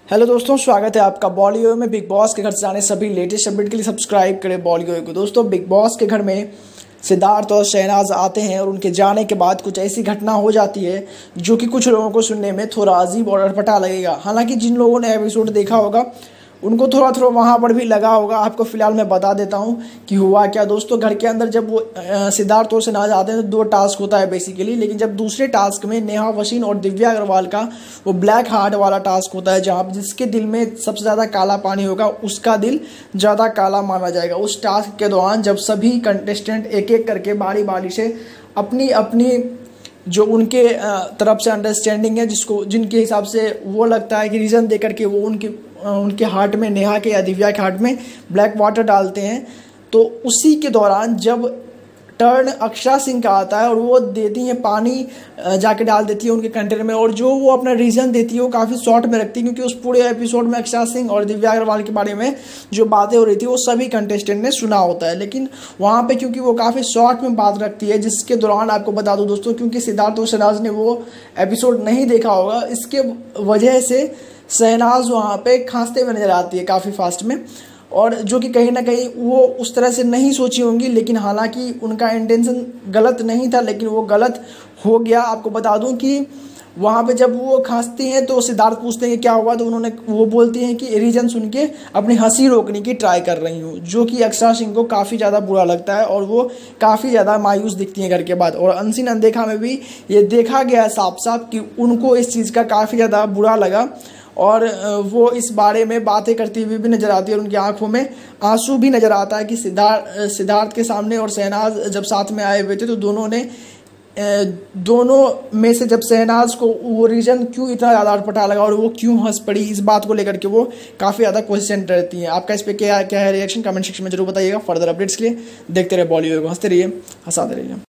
Hello दोस्तों, स्वागत है आपका बॉलीवुड में। बिग बॉस के घर से आने सभी लेटेस्ट अपडेट के लिए सब्सक्राइब करें बॉलीवुड को। दोस्तों, बिग बॉस के घर में सिद्धार्थ और शहनाज आते हैं और उनके जाने के बाद कुछ ऐसी घटना हो जाती है जो कि कुछ लोगों को सुनने में थोड़ा अजीब और अटपटा लगेगा। हालांकि जिन लोगों ने एपिसोड देखा होगा उनको थोड़ा थोड़ा वहाँ पर भी लगा होगा। आपको फिलहाल मैं बता देता हूँ कि हुआ क्या। दोस्तों, घर के अंदर जब वो सिद्धार्थ और शहनाज आते हैं तो दो टास्क होता है बेसिकली, लेकिन जब दूसरे टास्क में नेहा वसीम और दिव्या अग्रवाल का वो ब्लैक हार्ट वाला टास्क होता है, जहाँ जिसके दिल में सबसे ज़्यादा काला पानी होगा उसका दिल ज़्यादा काला माना जाएगा। उस टास्क के दौरान जब सभी कंटेस्टेंट एक एक करके बारी बारी से अपनी अपनी जो उनके तरफ से अंडरस्टैंडिंग है, जिनके हिसाब से वो लगता है कि रीज़न दे करके वो उनके हार्ट में, नेहा के या दिव्या के हार्ट में ब्लैक वाटर डालते हैं, तो उसी के दौरान जब टर्न अक्षरा सिंह का आता है और वो देती हैं पानी, जाके डाल देती है उनके कंटेनर में, और जो वो अपना रीज़न देती है वो काफ़ी शॉर्ट में रखती है, क्योंकि उस पूरे एपिसोड में अक्षरा सिंह और दिव्या अग्रवाल के बारे में जो बातें हो रही थी वो सभी कंटेस्टेंट ने सुना होता है। लेकिन वहाँ पे क्योंकि वो काफ़ी शॉर्ट में बात रखती है, जिसके दौरान आपको बता दूँ दोस्तों, क्योंकि सिद्धार्थ और शहनाज ने वो एपिसोड नहीं देखा होगा, इसके वजह से शहनाज वहाँ पे खांसते हुए नजर आती है काफ़ी फास्ट में, और जो कि कहीं ना कहीं वो उस तरह से नहीं सोची होंगी। लेकिन हालांकि उनका इंटेंशन गलत नहीं था, लेकिन वो गलत हो गया। आपको बता दूं कि वहाँ पे जब वो खांसती हैं तो सिद्धार्थ पूछते हैं कि क्या हुआ, तो वो बोलती हैं कि रीज़न सुन के अपनी हंसी रोकने की ट्राई कर रही हूँ, जो कि अक्षरा सिंह को काफ़ी ज़्यादा बुरा लगता है और वो काफ़ी ज़्यादा मायूस दिखती हैं घर के बाद। और अनसीन अनदेखा में भी ये देखा गया है साफ साफ कि उनको इस चीज़ का काफ़ी ज़्यादा बुरा लगा और वो इस बारे में बातें करती हुई भी नज़र आती है और उनकी आंखों में आंसू भी नज़र आता है कि सिद्धार्थ के सामने और शहनाज जब साथ में आए हुए थे तो दोनों में से जब शहनाज को वो रीज़न क्यों इतना ज़्यादा अटपटा लगा और वो क्यों हंस पड़ी, इस बात को लेकर के वो काफ़ी ज़्यादा क्वेश्चन रहती हैं। आपका इस पर क्या है रिएक्शन, कमेंट सेक्शन में जरूर बताइएगा। फर्दर अपडेट्स के लिए देखते रहे बॉलीवुड को, हंसते रहिए, हंसाते रहिए।